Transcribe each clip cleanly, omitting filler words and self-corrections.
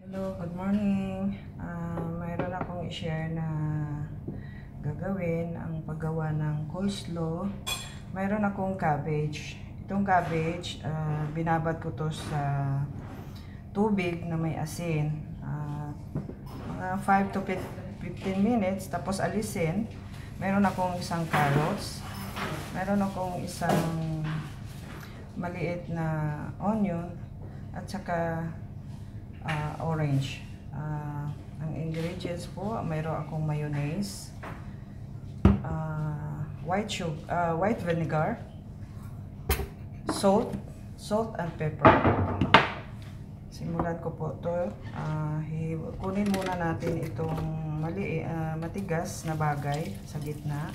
Hello, good morning. Mayroon akong i-share na gagawin ang paggawa ng coleslaw. Mayroon akong cabbage. Itong cabbage, binabad ko to sa tubig na may asin. Mga 5 to 15 minutes, tapos alisin. Mayroon akong isang carrots. Mayroon akong isang maliit na onion at saka orange. Ang ingredients po, mayroon akong mayonnaise, white vinegar, salt and pepper. Simulan ko po to. Kunin muna natin itong matigas na bagay sa gitna.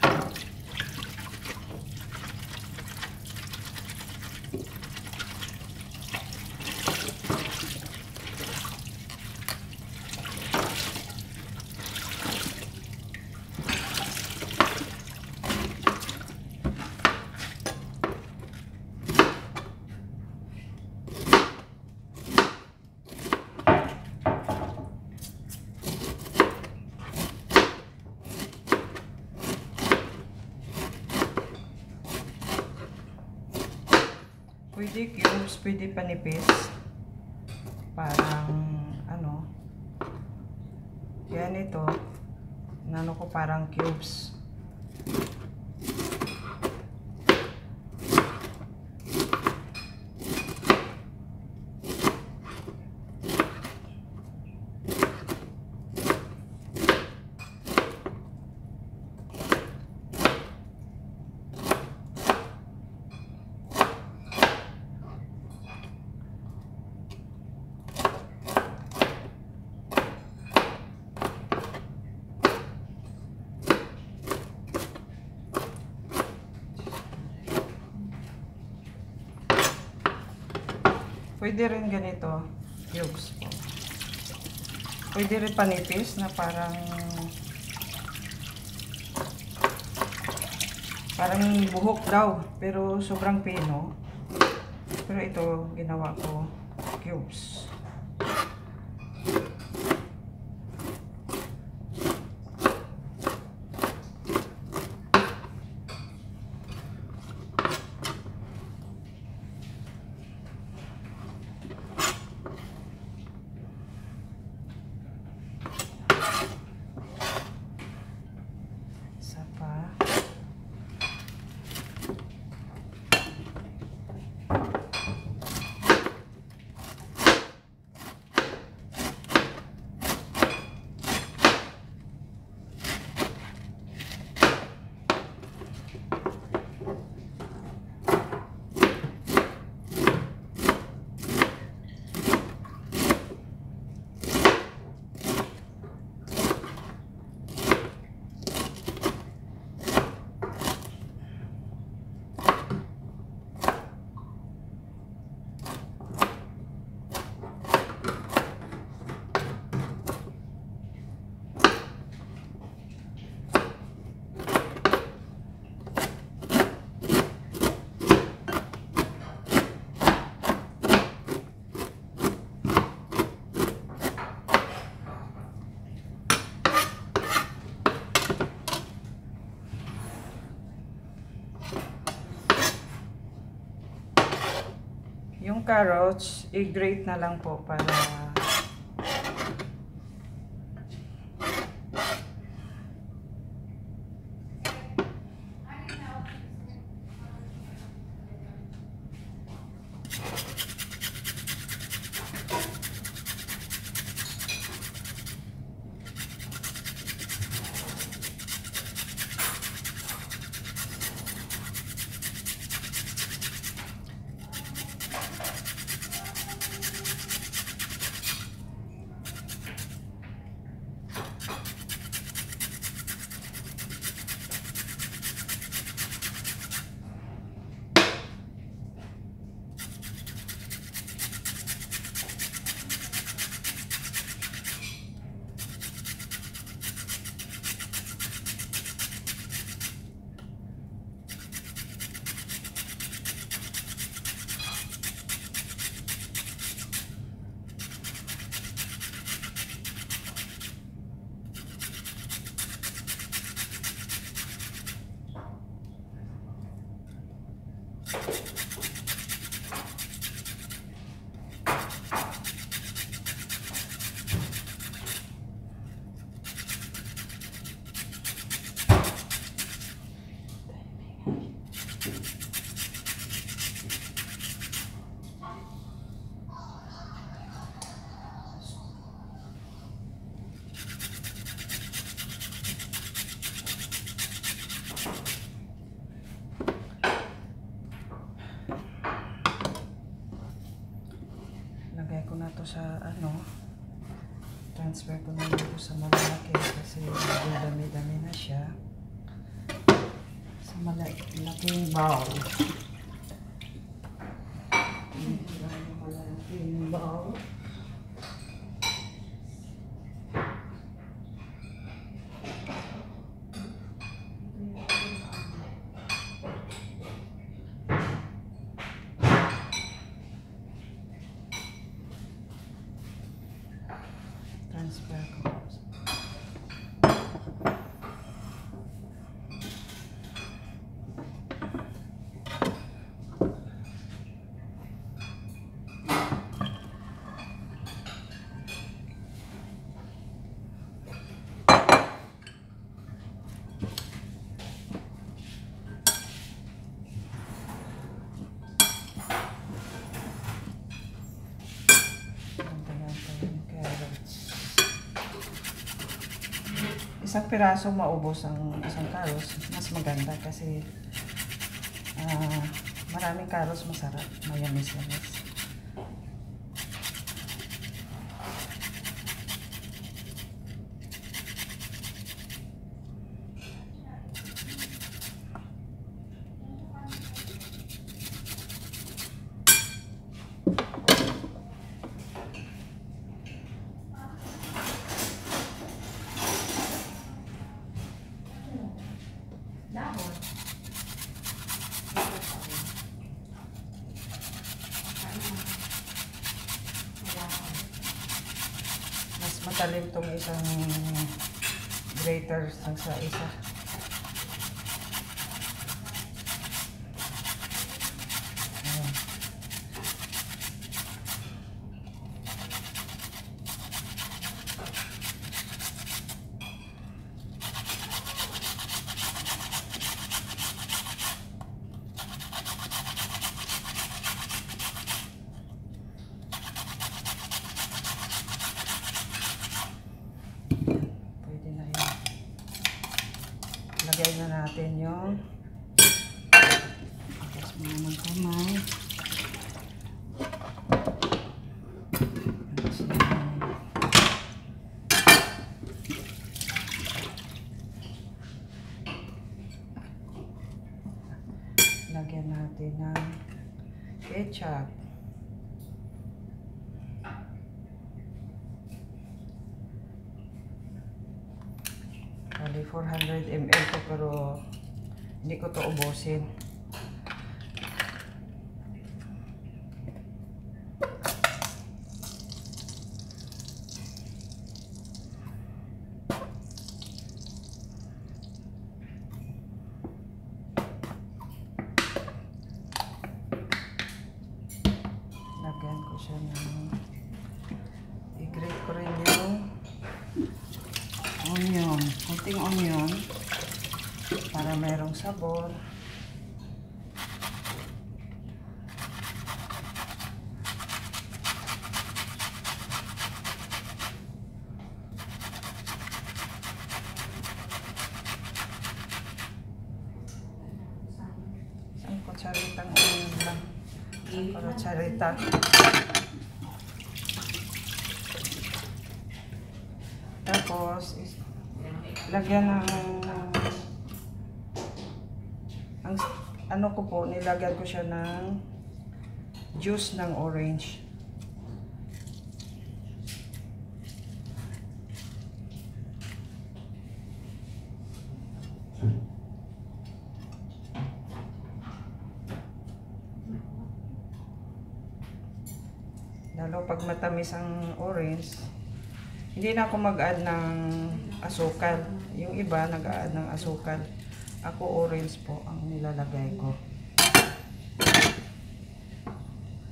Pwede cubes, pwede panipis. Parang ano. Yan ito. Nano ko parang cubes. Pwede rin ganito, cubes. Pwede rin panipis na parang buhok daw, pero sobrang pino. Pero ito, ginawa ko cubes. Yung carrots, i-grate na lang po para Lagay ko na to sa ano, transfer ko na ito sa malaki kasi dami-dami na siya. Sa malaking bowl. Malaking bowl. Transfer ko. Isang piraso maubos ang isang karos, mas maganda kasi maraming karos masarap, mayamis-yamis. Mas matalim tong isang grater sa isa. Ayan. Lagay na natin yung tapos muna ng kamay. Lagyan natin ng ketchup. Bali 400 ml to pero hindi ko to ubusin. Lagyan ko siya ng i-grate ko rin yung onion, kunting onion para merong sabor. Isang kutsaritang onion lang. Isang kutsarita. Tapos lagyan ng ang ano ko po, nilagyan ko siya ng juice ng orange. Lalo pag matamis ang orange, hindi na ako mag-add ng asukal. Yung iba nag-add ng asukal. Ako orange po ang nilalagay ko.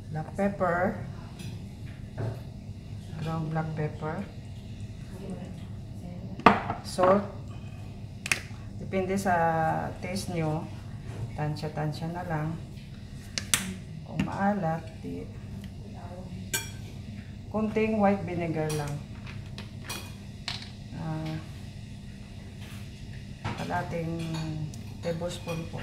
black pepper, ground black pepper, salt, depende sa taste nyo, tansya-tansya na lang. Kung maalat, kunting white vinegar lang, kalating tablespoon po.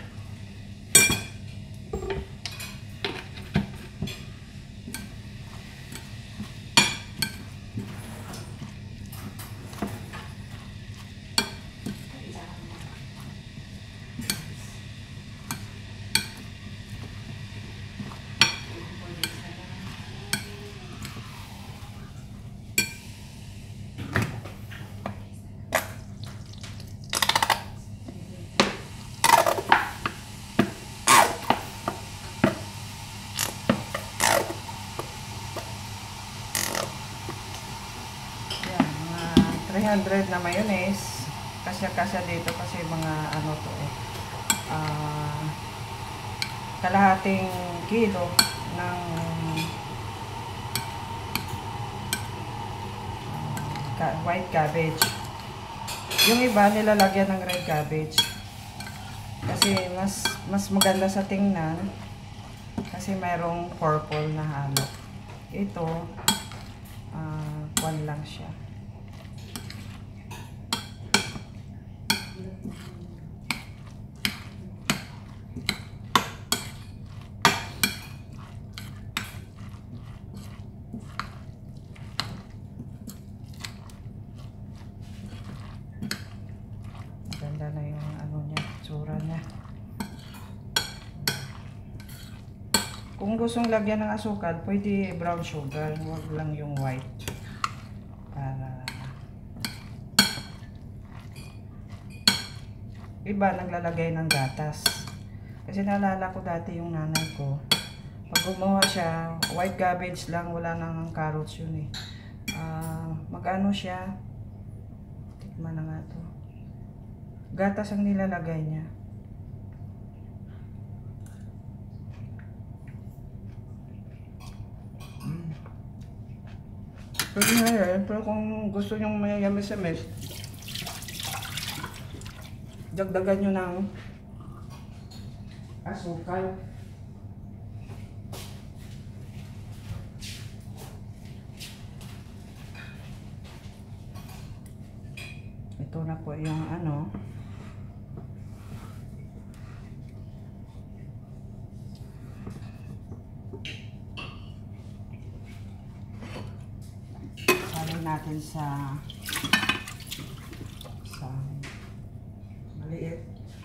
Yan, mga 300 na mayonnaise. Kasya-kasya dito kasi mga ano to eh. Kalahating kilo ng white cabbage. Yung iba nilalagyan ng red cabbage. Kasi mas maganda sa tingnan kasi mayroong purple na halo. Ito one lang siya. Maganda na yung ano niya, tsura niya. Kung gustong lagyan ng asukal, pwede brown sugar, huwag lang yung white. Para iba naglalagay ng gatas. Kasi naalala ko dati yung nanay ko, pag gumawa siya, white cabbage lang, wala nang carrots yun eh. Mag-ano siya, tikman na nga to. Gatas ang nilalagay niya. Pwede nga yan, pero kung gusto nyong mayayamis-yamis, dagdagan nyo ng asukal. Ito na po yung ano. Natin sa maliit.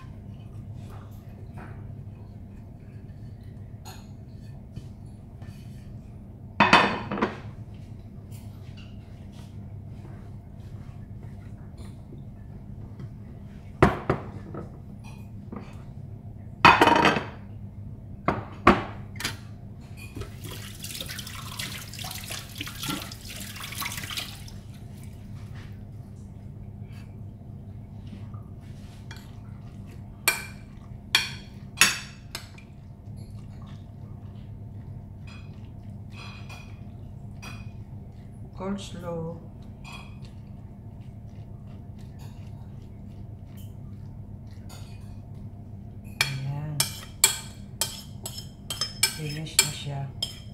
Coleslaw. Ayan. Finish na siya.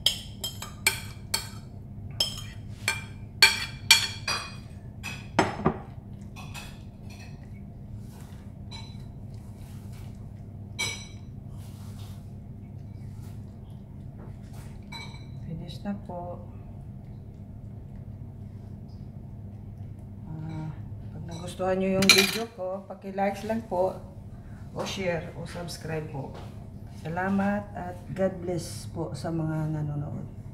Finish na po. Nagustuhan nyo yung video ko, paki-like lang po, o share, o subscribe po. Salamat at God bless po sa mga nanonood.